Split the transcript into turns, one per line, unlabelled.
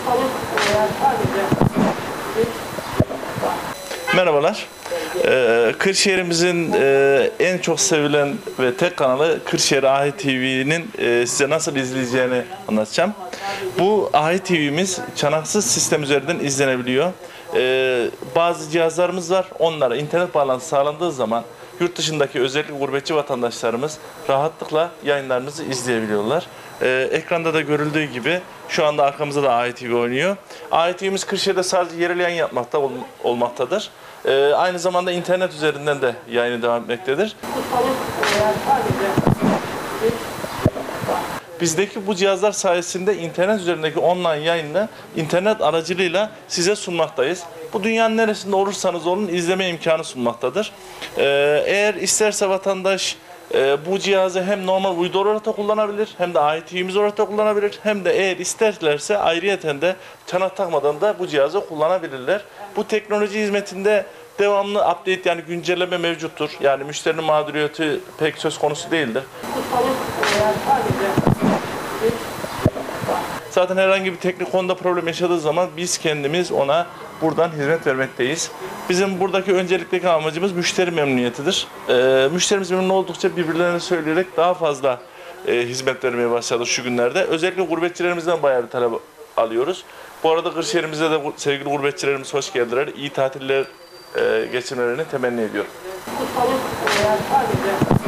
Merhabalar. Kırşehir'imizin en çok sevilen ve tek kanalı Kırşehir AHİ TV'nin size nasıl izleyeceğini anlatacağım. Bu AHİ TV'miz çanaksız sistem üzerinden izlenebiliyor. Bazı cihazlarımız var. Onlara internet bağlantısı sağlandığı zaman yurt dışındaki özellikle gurbetçi vatandaşlarımız rahatlıkla yayınlarımızı izleyebiliyorlar. Ekranda da görüldüğü gibi şu anda arkamızda da AHİ TV oynuyor. AHİ TV'miz Kırşehir'de sadece yerel yayın olmaktadır. Aynı zamanda internet üzerinden de yayını devam etmektedir. Bizdeki bu cihazlar sayesinde internet üzerindeki online yayını internet aracılığıyla size sunmaktayız. Bu dünyanın neresinde olursanız olun izleme imkanı sunmaktadır. Eğer isterse vatandaş bu cihazı hem normal uydu olarak da kullanabilir, hem de AHİ TV'miz olarak da kullanabilir, hem de eğer isterlerse ayrıyeten de çanak takmadan da bu cihazı kullanabilirler. Bu teknoloji hizmetinde devamlı update yani güncelleme mevcuttur. Yani müşterinin mağduriyeti pek söz konusu değildir. Zaten herhangi bir teknik konuda problem yaşadığı zaman biz kendimiz ona buradan hizmet vermekteyiz. Bizim buradaki öncelikteki amacımız müşteri memnuniyetidir. Müşterimiz memnun oldukça birbirlerine söyleyerek daha fazla hizmet vermeye başladı şu günlerde. Özellikle gurbetçilerimizden bayağı bir talep alıyoruz. Bu arada Kırşehir'imize de sevgili gurbetçilerimiz hoş geldiler. İyi tatiller geçirmelerini temenni ediyorum.